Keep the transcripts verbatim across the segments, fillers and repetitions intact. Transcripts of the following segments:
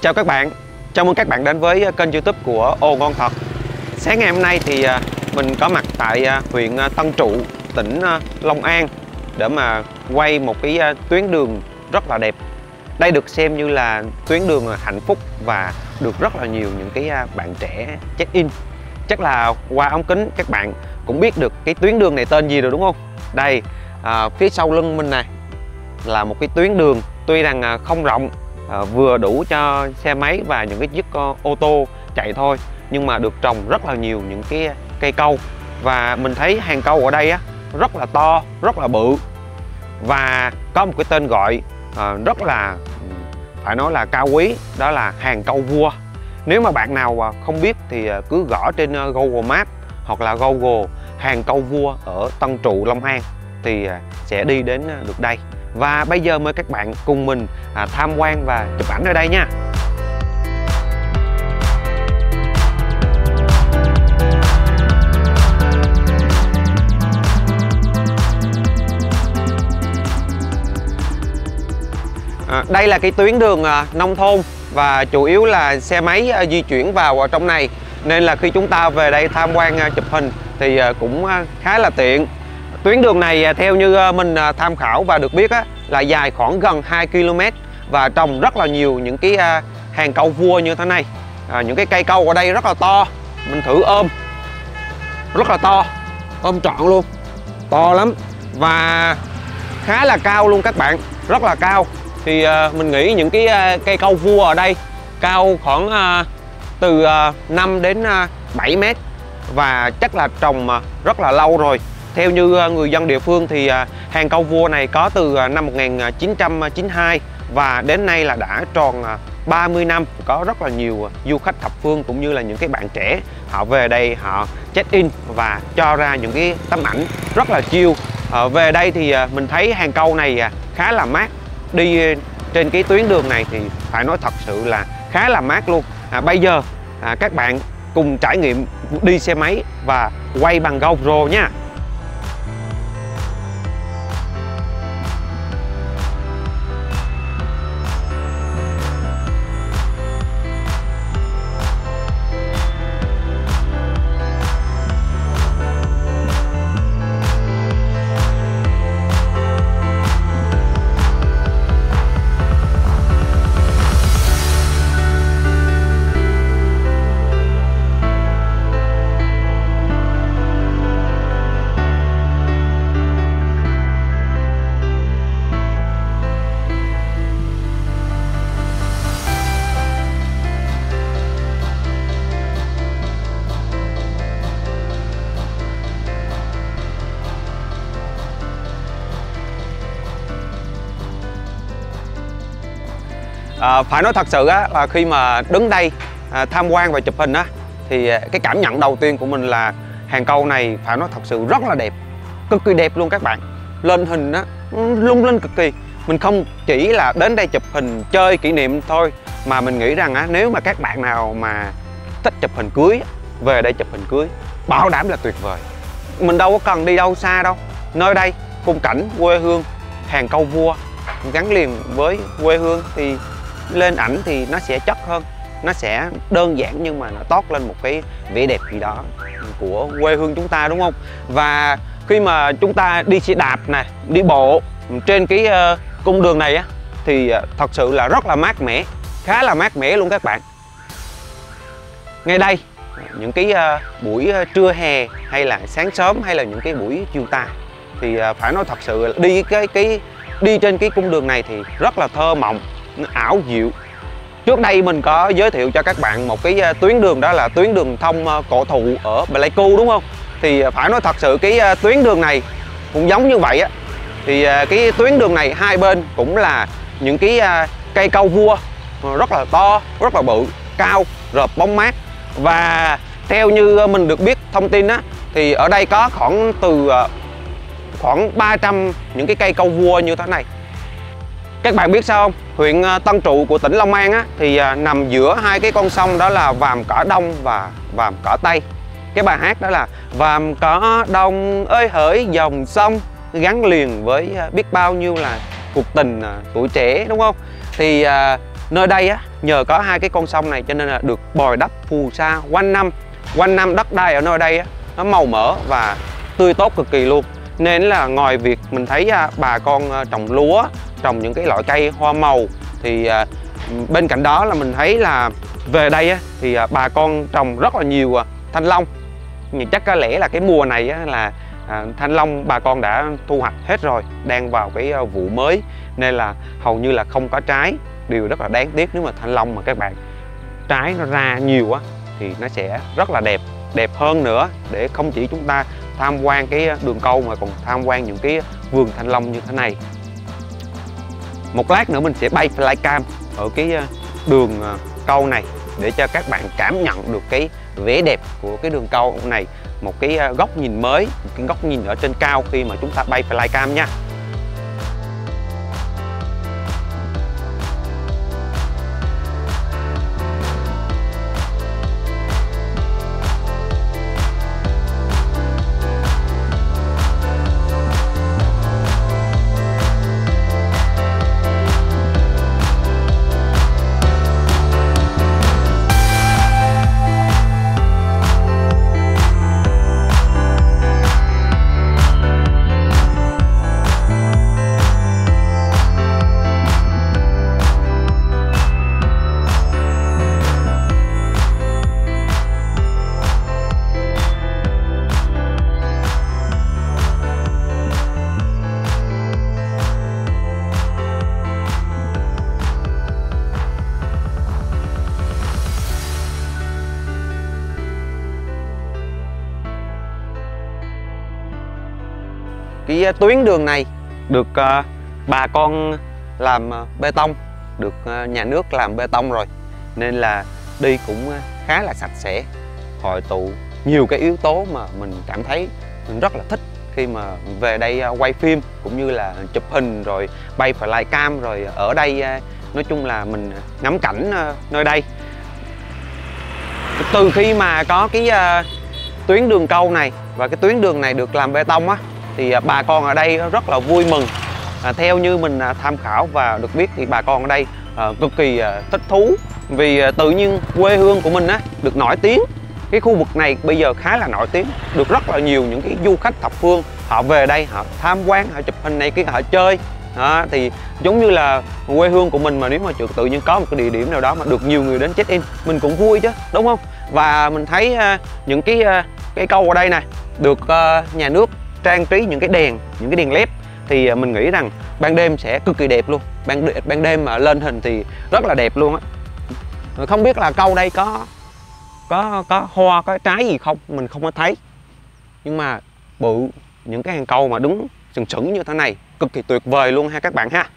Chào các bạn, chào mừng các bạn đến với kênh YouTube của Ồ Ngon Thật. Sáng ngày hôm nay thì mình có mặt tại huyện Tân Trụ, tỉnh Long An để mà quay một cái tuyến đường rất là đẹp. Đây được xem như là tuyến đường hạnh phúc và được rất là nhiều những cái bạn trẻ check-in. Chắc là qua ống kính các bạn cũng biết được cái tuyến đường này tên gì rồi đúng không? Đây, à, phía sau lưng mình này là một cái tuyến đường tuy rằng không rộng, à, vừa đủ cho xe máy và những cái chiếc ô tô chạy thôi, nhưng mà được trồng rất là nhiều những cái cây cau. Và mình thấy hàng cau ở đây á rất là to, rất là bự và có một cái tên gọi à, rất là phải nói là cao quý, đó là hàng cau vua. Nếu mà bạn nào không biết thì cứ gõ trên Google Maps hoặc là Google hàng cau vua ở Tân Trụ, Long An thì sẽ đi đến được đây. Và bây giờ mời các bạn cùng mình à, tham quan và chụp ảnh ở đây nha. À, đây là cái tuyến đường à, nông thôn và chủ yếu là xe máy à, di chuyển vào à, trong này, nên là khi chúng ta về đây tham quan à, chụp hình thì à, cũng à, khá là tiện. Tuyến đường này à, theo như à, mình à, tham khảo và được biết á, là dài khoảng gần hai ki lô mét và trồng rất là nhiều những cái à, hàng cau vua như thế này. À, những cái cây cau ở đây rất là to, mình thử ôm rất là to, ôm trọn luôn, to lắm và khá là cao luôn các bạn, rất là cao. Thì à, mình nghĩ những cái à, cây cau vua ở đây cao khoảng à, từ à, năm đến à, bảy mét và chắc là trồng à, rất là lâu rồi. Theo như à, người dân địa phương thì à, hàng cau vua này có từ à, năm một nghìn chín trăm chín mươi hai và đến nay là đã tròn à, ba mươi năm. Có rất là nhiều du khách thập phương cũng như là những cái bạn trẻ họ về đây họ check in và cho ra những cái tấm ảnh rất là chill. À, về đây thì à, mình thấy hàng cau này à, khá là mát. Đi trên cái tuyến đường này thì phải nói thật sự là khá là mát luôn. À, bây giờ à, các bạn cùng trải nghiệm đi xe máy và quay bằng GoPro nha. À, phải nói thật sự á, là khi mà đứng đây à, tham quan và chụp hình á, thì cái cảm nhận đầu tiên của mình là hàng cau này phải nói thật sự rất là đẹp, cực kỳ đẹp luôn các bạn. Lên hình á lung linh cực kỳ. Mình không chỉ là đến đây chụp hình chơi kỷ niệm thôi, mà mình nghĩ rằng á, nếu mà các bạn nào mà thích chụp hình cưới về đây chụp hình cưới bảo đảm là tuyệt vời. Mình đâu có cần đi đâu xa đâu, nơi đây khung cảnh quê hương hàng cau vua gắn liền với quê hương thì lên ảnh thì nó sẽ chất hơn, nó sẽ đơn giản nhưng mà nó toát lên một cái vẻ đẹp gì đó của quê hương chúng ta, đúng không? Và khi mà chúng ta đi xe đạp này, đi bộ trên cái uh, cung đường này á, thì uh, thật sự là rất là mát mẻ, khá là mát mẻ luôn các bạn. Ngay đây những cái uh, buổi uh, trưa hè hay là sáng sớm hay là những cái buổi chiều tà thì uh, phải nói thật sự là đi cái cái đi trên cái cung đường này thì rất là thơ mộng, ảo diệu. Trước đây mình có giới thiệu cho các bạn một cái tuyến đường, đó là tuyến đường thông cổ thụ ở Pleiku, đúng không? Thì phải nói thật sự cái tuyến đường này cũng giống như vậy á. Thì cái tuyến đường này hai bên cũng là những cái cây cau vua rất là to, rất là bự, cao, rợp bóng mát. Và theo như mình được biết thông tin á, thì ở đây có khoảng từ khoảng ba trăm những cái cây cau vua như thế này. Các bạn biết sao không? Huyện Tân Trụ của tỉnh Long An á, thì nằm giữa hai cái con sông, đó là Vàm Cỏ Đông và Vàm Cỏ Tây. Cái bài hát đó là Vàm Cỏ Đông ơi hỡi dòng sông, gắn liền với biết bao nhiêu là cuộc tình tuổi trẻ, đúng không? Thì nơi đây á, nhờ có hai cái con sông này cho nên là được bồi đắp phù sa quanh năm. Quanh năm đất đai ở nơi đây á, nó màu mỡ và tươi tốt cực kỳ luôn. Nên là ngoài việc mình thấy bà con trồng lúa, trồng những cái loại cây hoa màu, thì bên cạnh đó là mình thấy là về đây á, thì bà con trồng rất là nhiều thanh long. Nhưng chắc có lẽ là cái mùa này á, là thanh long bà con đã thu hoạch hết rồi, đang vào cái vụ mới nên là hầu như là không có trái. Điều rất là đáng tiếc, nếu mà thanh long mà các bạn trái nó ra nhiều á thì nó sẽ rất là đẹp, đẹp hơn nữa, để không chỉ chúng ta tham quan cái đường câu mà còn tham quan những cái vườn thanh long như thế này. Một lát nữa mình sẽ bay flycam ở cái đường câu này để cho các bạn cảm nhận được cái vẻ đẹp của cái đường câu này, một cái góc nhìn mới, một cái góc nhìn ở trên cao khi mà chúng ta bay flycam nha. Cái tuyến đường này được uh, bà con làm uh, bê tông, được uh, nhà nước làm bê tông rồi, nên là đi cũng uh, khá là sạch sẽ, hội tụ nhiều cái yếu tố mà mình cảm thấy mình rất là thích khi mà về đây uh, quay phim cũng như là chụp hình rồi bay flycam rồi ở đây. Uh, nói chung là mình ngắm cảnh uh, nơi đây. Từ khi mà có cái uh, tuyến đường câu này và cái tuyến đường này được làm bê tông á, thì bà con ở đây rất là vui mừng. À, theo như mình tham khảo và được biết thì bà con ở đây à, cực kỳ à, thích thú, vì à, tự nhiên quê hương của mình á được nổi tiếng. Cái khu vực này bây giờ khá là nổi tiếng, được rất là nhiều những cái du khách thập phương họ về đây, họ tham quan, họ chụp hình này, cái họ chơi. À, thì giống như là quê hương của mình mà nếu mà tự nhiên có một cái địa điểm nào đó mà được nhiều người đến check in, mình cũng vui chứ, đúng không? Và mình thấy à, những cái à, cái câu ở đây này được à, nhà nước trang trí những cái đèn, những cái đèn led, thì mình nghĩ rằng ban đêm sẽ cực kỳ đẹp luôn. Ban ban đêm mà lên hình thì rất là đẹp luôn á. Không biết là câu đây có có có hoa, có trái gì không, mình không có thấy. Nhưng mà bự, những cái hàng câu mà đứng sừng sững như thế này cực kỳ tuyệt vời luôn ha các bạn ha.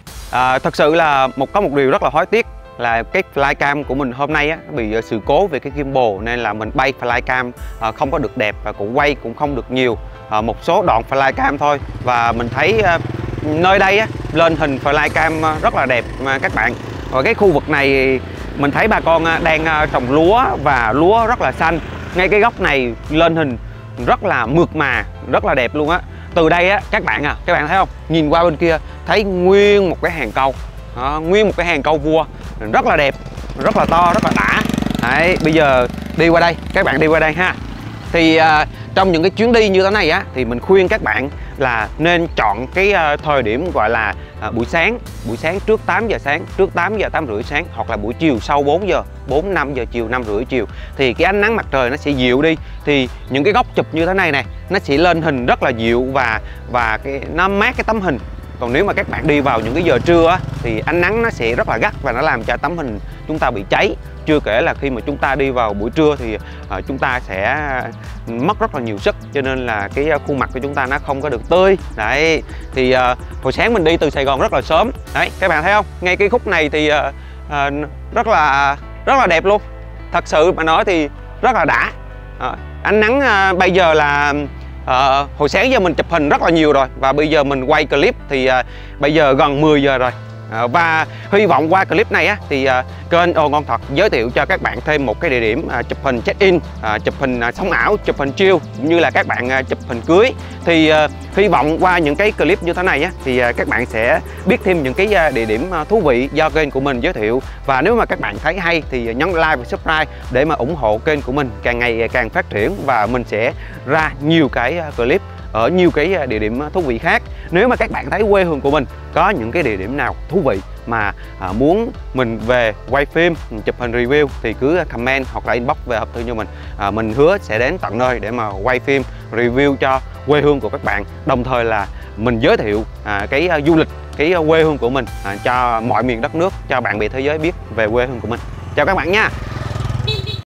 À, thật sự là một có một điều rất là hối tiếc là cái flycam của mình hôm nay á bị sự cố về cái gimbal, nên là mình bay flycam à, không có được đẹp và cũng quay cũng không được nhiều, à, một số đoạn flycam thôi. Và mình thấy à, nơi đây á lên hình flycam rất là đẹp mà các bạn. Và cái khu vực này mình thấy bà con đang trồng lúa và lúa rất là xanh. Ngay cái góc này lên hình rất là mượt mà, rất là đẹp luôn á. Từ đây á các bạn à, các bạn thấy không? Nhìn qua bên kia thấy nguyên một cái hàng câu. Đó, nguyên một cái hàng câu vua rất là đẹp, rất là to, rất là đã. Đấy, bây giờ đi qua đây, các bạn đi qua đây ha. Thì à, trong những cái chuyến đi như thế này á thì mình khuyên các bạn là nên chọn cái à, thời điểm gọi là à, buổi sáng, buổi sáng trước tám giờ sáng, trước tám giờ, tám rưỡi sáng, hoặc là buổi chiều sau bốn giờ, bốn năm giờ chiều, năm rưỡi chiều, thì cái ánh nắng mặt trời nó sẽ dịu đi, thì những cái góc chụp như thế này này nó sẽ lên hình rất là dịu và và cái nó mát cái tấm hình. Còn nếu mà các bạn đi vào những cái giờ trưa á, thì ánh nắng nó sẽ rất là gắt và nó làm cho tấm hình chúng ta bị cháy. Chưa kể là khi mà chúng ta đi vào buổi trưa thì uh, chúng ta sẽ mất rất là nhiều sức, cho nên là cái khuôn mặt của chúng ta nó không có được tươi. Đấy, thì uh, hồi sáng mình đi từ Sài Gòn rất là sớm. Đấy, các bạn thấy không? Ngay cái khúc này thì uh, uh, rất là rất là đẹp luôn. Thật sự mà nói thì rất là đã. Uh, ánh nắng uh, bây giờ là À, hồi sáng giờ mình chụp hình rất là nhiều rồi, và bây giờ mình quay clip thì à, bây giờ gần mười giờ rồi, À, và hy vọng qua clip này á, thì à, kênh Ồ Ngon Thật giới thiệu cho các bạn thêm một cái địa điểm à, chụp hình check-in, à, chụp hình à, sống ảo, chụp hình chill, cũng như là các bạn à, chụp hình cưới. Thì à, hy vọng qua những cái clip như thế này á, thì à, các bạn sẽ biết thêm những cái à, địa điểm à, thú vị do kênh của mình giới thiệu. Và nếu mà các bạn thấy hay thì nhấn like và subscribe để mà ủng hộ kênh của mình càng ngày càng phát triển, và mình sẽ ra nhiều cái clip ở nhiều cái địa điểm thú vị khác. Nếu mà các bạn thấy quê hương của mình có những cái địa điểm nào thú vị mà à, muốn mình về quay phim, chụp hình review thì cứ comment hoặc là inbox về hộp thư cho mình. à, Mình hứa sẽ đến tận nơi để mà quay phim review cho quê hương của các bạn, đồng thời là mình giới thiệu à, cái à, du lịch, cái quê hương của mình à, cho mọi miền đất nước, cho bạn bè thế giới biết về quê hương của mình. Chào các bạn nha.